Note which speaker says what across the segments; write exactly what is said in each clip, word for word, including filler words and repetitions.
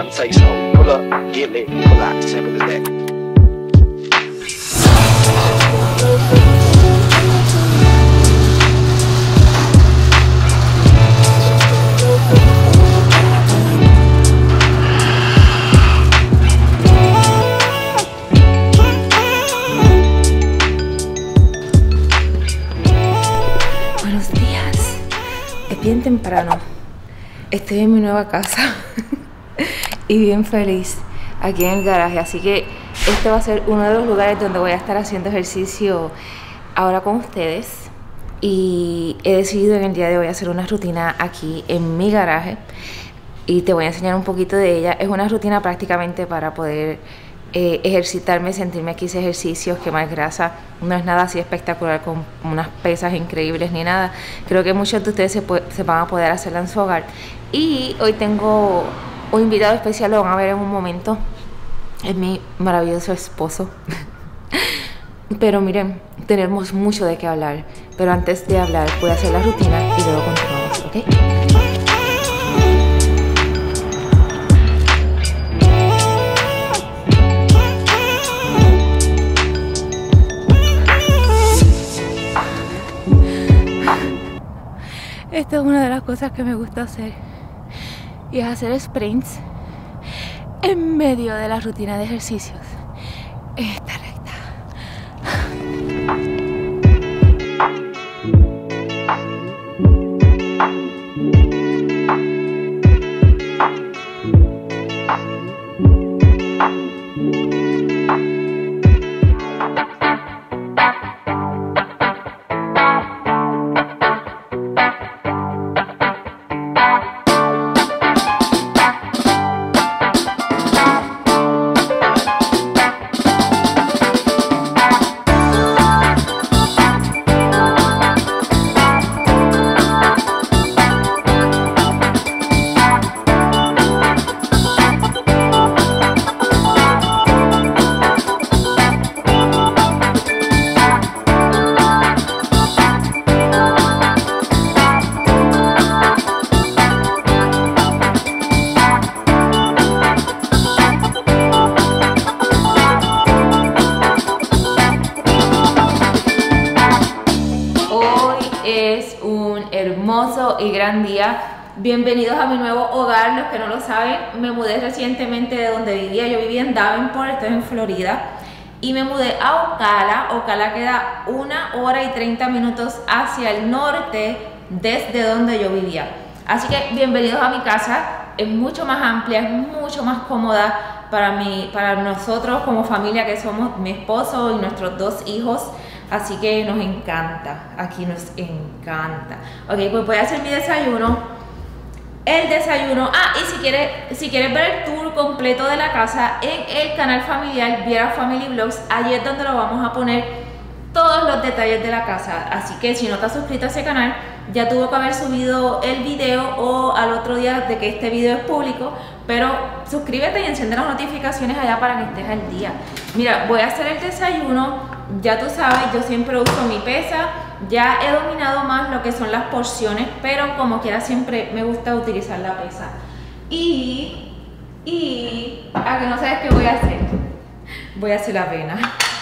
Speaker 1: one say so. Pull up, get lit, pull out, simple as that.
Speaker 2: Buenos días, es bien temprano, estoy en mi nueva casa y bien feliz aquí en el garaje, así que este va a ser uno de los lugares donde voy a estar haciendo ejercicio ahora con ustedes. Y he decidido en el día de hoy hacer una rutina aquí en mi garaje y te voy a enseñar un poquito de ella. Es una rutina prácticamente para poder eh, ejercitarme, sentirme aquí, hice ejercicios, quemar grasa. No es nada así espectacular con unas pesas increíbles ni nada. Creo que muchos de ustedes se, se van a poder hacerla en su hogar. Y hoy tengo un invitado especial, lo van a ver en un momento. Es mi maravilloso esposo. Pero miren, tenemos mucho de qué hablar. Pero antes de hablar, voy a hacer la rutina y luego continuamos, ¿ok? Esta es una de las cosas que me gusta hacer. Y es hacer sprints en medio de la rutina de ejercicios. Esta recta. Hermoso y gran día. Bienvenidos a mi nuevo hogar. Los que no lo saben, me mudé recientemente de donde vivía. Yo vivía en Davenport, estoy en Florida, y me mudé a Ocala. Ocala queda una hora y treinta minutos hacia el norte desde donde yo vivía. Así que bienvenidos a mi casa. Es mucho más amplia, es mucho más cómoda para mí, para nosotros como familia que somos, mi esposo y nuestros dos hijos. Así que nos encanta, aquí nos encanta. Ok, pues voy a hacer mi desayuno. El desayuno, ah, y si quieres, si quieres ver el tour completo de la casa en el canal familiar Viera Family Vlogs, allí es donde lo vamos a poner todos los detalles de la casa. Así que si no estás suscrito a ese canal, ya tuvo que haber subido el video o al otro día de que este video es público, pero suscríbete y enciende las notificaciones allá para que estés al día. Mira, voy a hacer el desayuno. Ya tú sabes, yo siempre uso mi pesa. Ya he dominado más lo que son las porciones, pero como quiera siempre me gusta utilizar la pesa. Y, y, a que no sabes qué voy a hacer. Voy a hacer la avena.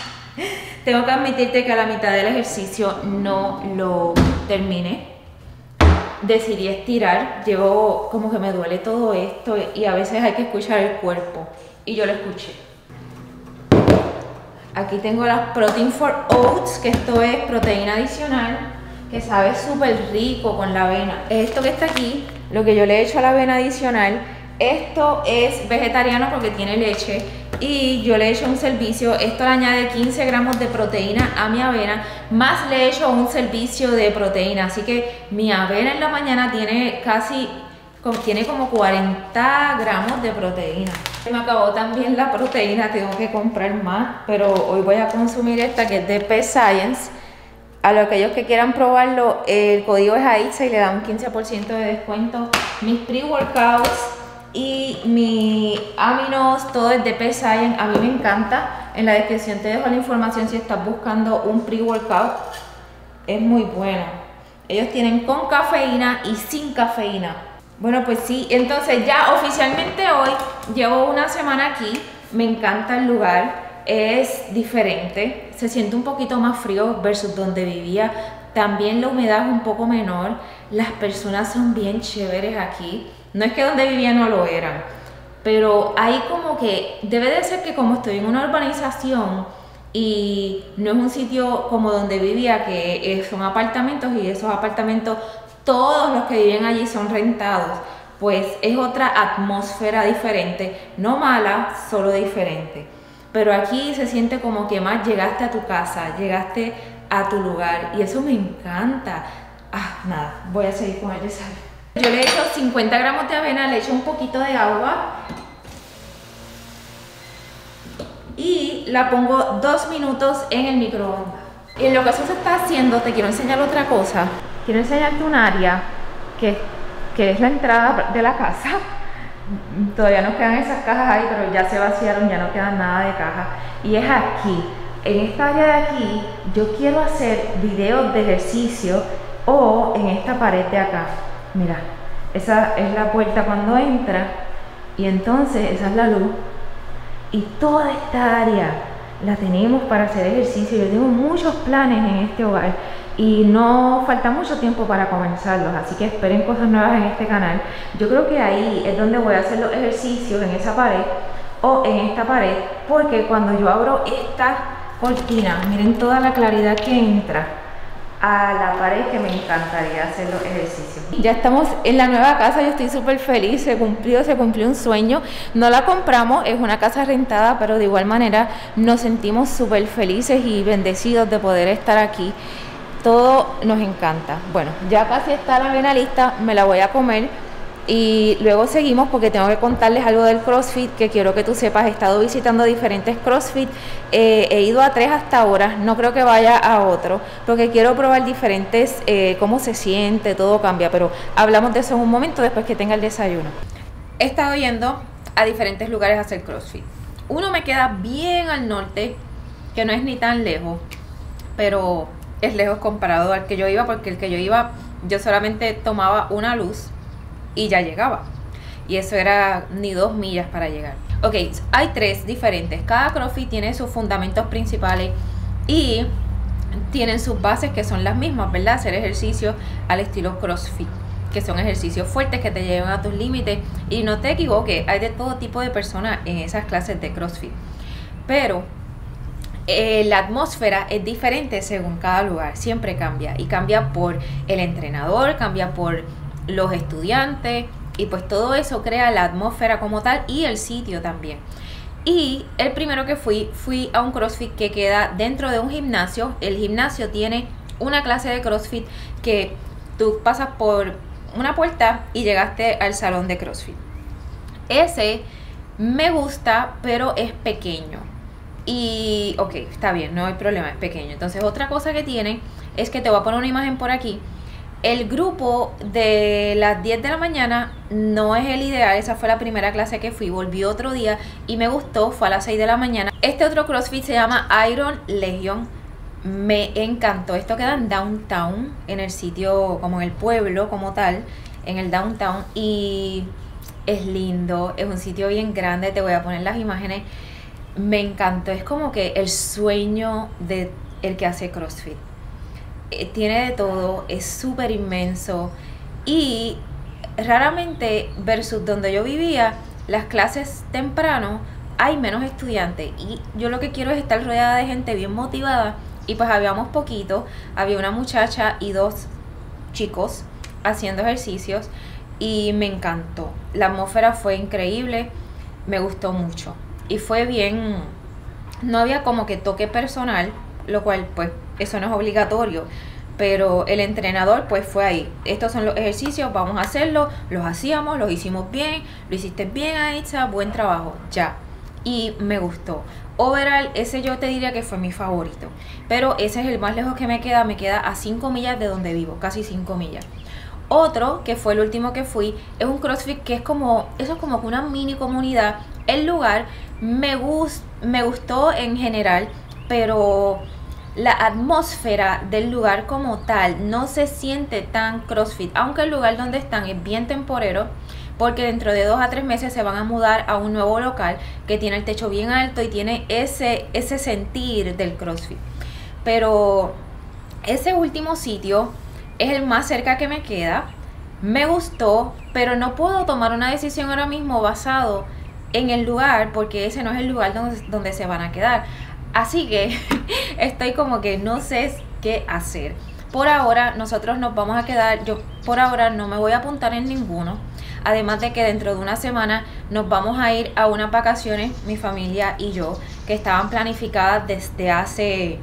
Speaker 2: Tengo que admitirte que a la mitad del ejercicio no lo terminé. Decidí estirar, llevo como que me duele todo esto y a veces hay que escuchar el cuerpo. Y yo lo escuché. Aquí tengo las Protein for Oats, que esto es proteína adicional, que sabe súper rico con la avena. Esto que está aquí, lo que yo le he hecho a la avena adicional, esto es vegetariano porque tiene leche y yo le he hecho un servicio. Esto le añade quince gramos de proteína a mi avena, más le he hecho un servicio de proteína. Así que mi avena en la mañana tiene casi, tiene como cuarenta gramos de proteína. Me acabó también la proteína, tengo que comprar más, pero hoy voy a consumir esta que es de P Science. A los aquellos que quieran probarlo, el código es AITZA y le da un quince por ciento de descuento. Mis pre-workouts y mi aminos, todo es de P Science, a mí me encanta. En la descripción te dejo la información si estás buscando un pre-workout. Es muy bueno. Ellos tienen con cafeína y sin cafeína. Bueno, pues sí, entonces ya oficialmente hoy llevo una semana aquí, me encanta el lugar, es diferente, se siente un poquito más frío versus donde vivía, también la humedad es un poco menor, las personas son bien chéveres aquí, no es que donde vivía no lo eran, pero hay como que, debe de ser que como estoy en una urbanización y no es un sitio como donde vivía, que son apartamentos y esos apartamentos, todos los que viven allí son rentados, pues es otra atmósfera diferente, no mala, solo diferente. Pero aquí se siente como que más llegaste a tu casa, llegaste a tu lugar y eso me encanta. Ah, nada, voy a seguir con el desayuno. Yo le he hecho cincuenta gramos de avena, le he hecho un poquito de agua y la pongo dos minutos en el microondas. Y en lo que eso se está haciendo, te quiero enseñar otra cosa. Quiero enseñarte un área que, que es la entrada de la casa. Todavía nos quedan esas cajas ahí, pero ya se vaciaron, ya no queda nada de caja. Y es aquí, en esta área de aquí, yo quiero hacer videos de ejercicio o en esta pared de acá. Mira, esa es la puerta cuando entra y entonces esa es la luz. Y toda esta área la tenemos para hacer ejercicio. Yo tengo muchos planes en este hogar y no falta mucho tiempo para comenzarlos, así que esperen cosas nuevas en este canal. Yo creo que ahí es donde voy a hacer los ejercicios, en esa pared o en esta pared, porque cuando yo abro esta cortina, miren toda la claridad que entra a la pared, que me encantaría hacer los ejercicios. Ya estamos en la nueva casa, yo estoy súper feliz, se cumplió, se cumplió un sueño. No la compramos, es una casa rentada, pero de igual manera nos sentimos súper felices y bendecidos de poder estar aquí. Todo nos encanta. Bueno, ya casi está la avena lista, me la voy a comer y luego seguimos porque tengo que contarles algo del CrossFit que quiero que tú sepas. He estado visitando diferentes CrossFit, eh, he ido a tres hasta ahora, no creo que vaya a otro porque quiero probar diferentes, eh, cómo se siente, todo cambia, pero hablamos de eso en un momento después que tenga el desayuno. He estado yendo a diferentes lugares a hacer CrossFit. Uno me queda bien al norte, que no es ni tan lejos, pero es lejos comparado al que yo iba, porque el que yo iba, yo solamente tomaba una luz y ya llegaba. Y eso era ni dos millas para llegar. Ok, hay tres diferentes. Cada CrossFit tiene sus fundamentos principales y tienen sus bases que son las mismas, ¿verdad? Hacer ejercicios al estilo CrossFit, que son ejercicios fuertes que te llevan a tus límites. Y no te equivoques, hay de todo tipo de personas en esas clases de CrossFit. Pero Eh, la atmósfera es diferente según cada lugar, siempre cambia y cambia por el entrenador, cambia por los estudiantes y pues todo eso crea la atmósfera como tal y el sitio también. Y el primero que fui, fui a un CrossFit que queda dentro de un gimnasio. El gimnasio tiene una clase de CrossFit que tú pasas por una puerta y llegaste al salón de CrossFit. Ese me gusta, pero es pequeño. Y, ok, está bien, no hay problema, es pequeño. Entonces, otra cosa que tiene es que te voy a poner una imagen por aquí. El grupo de las diez de la mañana no es el ideal. Esa fue la primera clase que fui. Volví otro día y me gustó, fue a las seis de la mañana. Este otro CrossFit se llama Iron Legion. Me encantó. Esto queda en downtown, en el sitio, como en el pueblo como tal, en el downtown. Y es lindo, es un sitio bien grande. Te voy a poner las imágenes. Me encantó, es como que el sueño de el que hace CrossFit. Eh, tiene de todo, es súper inmenso y raramente versus donde yo vivía, las clases temprano hay menos estudiantes y yo lo que quiero es estar rodeada de gente bien motivada y pues habíamos poquito, había una muchacha y dos chicos haciendo ejercicios y me encantó. La atmósfera fue increíble, me gustó mucho. Y fue bien, no había como que toque personal, lo cual pues eso no es obligatorio, pero el entrenador pues fue ahí. Estos son los ejercicios, vamos a hacerlos, los hacíamos, los hicimos bien, lo hiciste bien, Aitza, buen trabajo, ya. Y me gustó. Overall, ese yo te diría que fue mi favorito, pero ese es el más lejos que me queda, me queda a cinco millas de donde vivo, casi cinco millas. Otro, que fue el último que fui, es un CrossFit que es como, eso es como una mini comunidad. El lugar me, gust, me gustó en general, pero la atmósfera del lugar como tal no se siente tan CrossFit, aunque el lugar donde están es bien temporero, porque dentro de dos a tres meses se van a mudar a un nuevo local que tiene el techo bien alto y tiene ese, ese sentir del CrossFit. Pero ese último sitio es el más cerca que me queda. Me gustó, pero no puedo tomar una decisión ahora mismo basado en el lugar, porque ese no es el lugar donde, donde se van a quedar. Así que estoy como que no sé qué hacer. Por ahora nosotros nos vamos a quedar, yo por ahora no me voy a apuntar en ninguno. Además de que dentro de una semana nos vamos a ir a unas vacaciones, mi familia y yo, que estaban planificadas desde hace...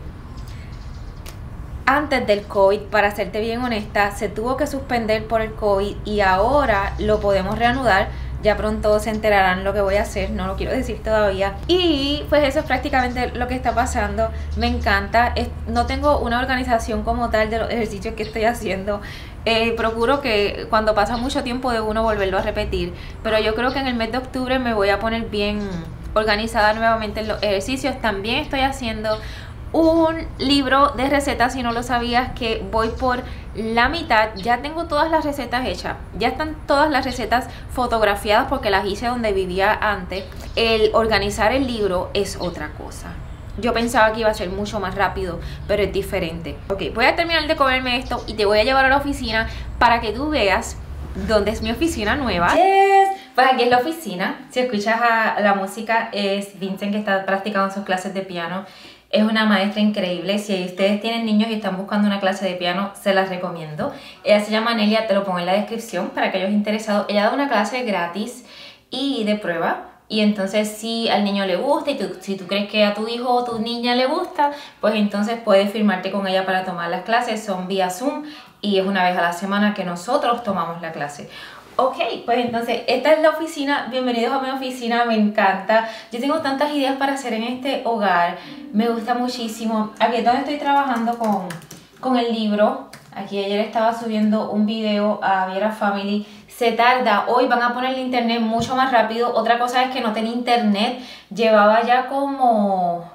Speaker 2: antes del COVID. Para serte bien honesta, se tuvo que suspender por el COVID y ahora lo podemos reanudar. Ya pronto se enterarán lo que voy a hacer, no lo quiero decir todavía. Y pues eso es prácticamente lo que está pasando. Me encanta, es, no tengo una organización como tal de los ejercicios que estoy haciendo. Eh, procuro que cuando pasa mucho tiempo de uno volverlo a repetir, pero yo creo que en el mes de octubre me voy a poner bien organizada nuevamente en los ejercicios. También estoy haciendo un libro de recetas, si no lo sabías, que voy por la mitad. Ya tengo todas las recetas hechas, ya están todas las recetas fotografiadas porque las hice donde vivía antes. El organizar el libro es otra cosa. Yo pensaba que iba a ser mucho más rápido, pero es diferente. Ok, voy a terminar de comerme esto y te voy a llevar a la oficina para que tú veas dónde es mi oficina nueva. Yes. Pues aquí es la oficina. Si escuchas a la música, es Vincent, que está practicando sus clases de piano. Es una maestra increíble. Si ustedes tienen niños y están buscando una clase de piano, se las recomiendo. Ella se llama Nelia, te lo pongo en la descripción para aquellos interesados. Ella da una clase gratis y de prueba. Y entonces si al niño le gusta y tú, si tú crees que a tu hijo o tu niña le gusta, pues entonces puedes firmarte con ella para tomar las clases. Son vía Zoom y es una vez a la semana que nosotros tomamos la clase. Ok, pues entonces esta es la oficina. Bienvenidos a mi oficina, me encanta. Yo tengo tantas ideas para hacer en este hogar, me gusta muchísimo. Aquí es donde estoy trabajando con, con el libro. Aquí ayer estaba subiendo un video a Viera Family. Se tarda, hoy van a poner el internet mucho más rápido. Otra cosa es que no tenía internet, llevaba ya como...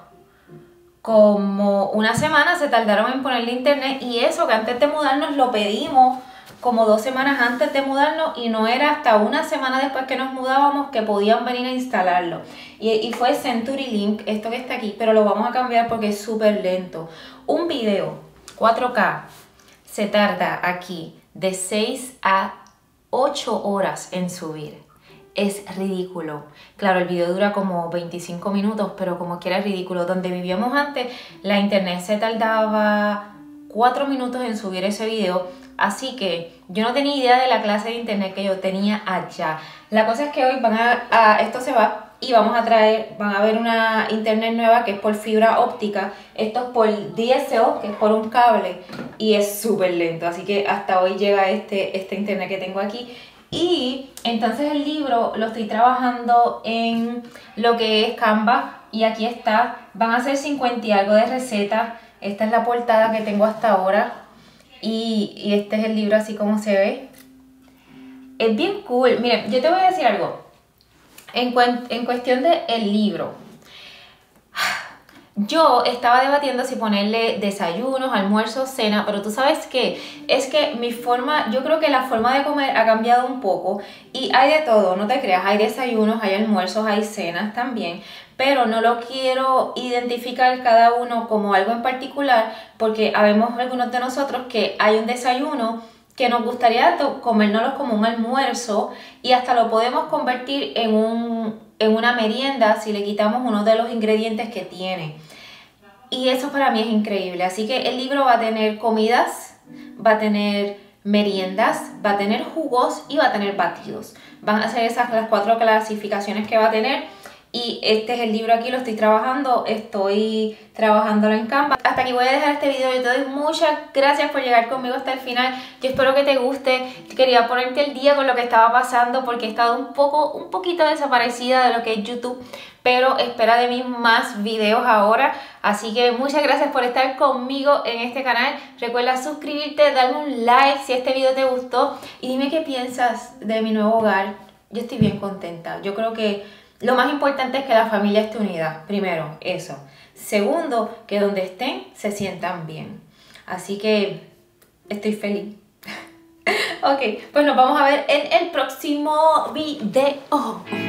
Speaker 2: como una semana se tardaron en ponerle internet. Y eso que antes de mudarnos lo pedimos como dos semanas antes de mudarnos y no era hasta una semana después que nos mudábamos que podían venir a instalarlo. Y, y fue CenturyLink, esto que está aquí, pero lo vamos a cambiar porque es súper lento. Un video cuatro K se tarda aquí de seis a ocho horas en subir. Es ridículo. Claro, el video dura como veinticinco minutos, pero como quiera es ridículo. Donde vivíamos antes, la internet se tardaba cuatro minutos en subir ese video. Así que yo no tenía idea de la clase de internet que yo tenía allá. La cosa es que hoy van a, a esto se va y vamos a traer, van a ver una internet nueva que es por fibra óptica. Esto es por D S L, que es por un cable y es súper lento. Así que hasta hoy llega este, este internet que tengo aquí. Y entonces el libro lo estoy trabajando en lo que es Canva y aquí está. Van a ser cincuenta y algo de recetas. Esta es la portada que tengo hasta ahora. Y, y este es el libro así como se ve. Es bien cool. Miren, yo te voy a decir algo. En, en cuestión del libro, yo estaba debatiendo si ponerle desayunos, almuerzos, cena, pero tú sabes qué, es que mi forma, yo creo que la forma de comer ha cambiado un poco y hay de todo, no te creas, hay desayunos, hay almuerzos, hay cenas también, pero no lo quiero identificar cada uno como algo en particular porque habemos algunos de nosotros que hay un desayuno que nos gustaría comérnoslo como un almuerzo y hasta lo podemos convertir en, un, en una merienda si le quitamos uno de los ingredientes que tiene. Y eso para mí es increíble. Así que el libro va a tener comidas, va a tener meriendas, va a tener jugos y va a tener batidos. Van a ser esas las cuatro clasificaciones que va a tener. Y este es el libro aquí, lo estoy trabajando, estoy trabajándolo en Canva. Hasta aquí voy a dejar este video, yo te doy muchas gracias por llegar conmigo hasta el final. Yo espero que te guste, quería ponerte el día con lo que estaba pasando porque he estado un poco, un poquito desaparecida de lo que es YouTube. Pero espera de mí más videos ahora, así que muchas gracias por estar conmigo en este canal. Recuerda suscribirte, darme un like si este video te gustó y dime qué piensas de mi nuevo hogar. Yo estoy bien contenta, yo creo que lo más importante es que la familia esté unida, primero, eso. Segundo, que donde estén se sientan bien. Así que estoy feliz. Ok, pues nos vamos a ver en el próximo video.